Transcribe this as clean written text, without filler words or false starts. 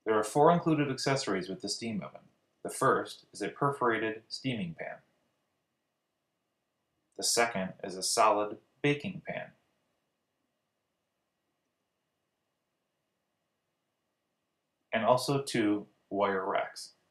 There are 4 included accessories with the steam oven. The first is a perforated steaming pan. The second is a solid baking pan. And also 2 wire racks.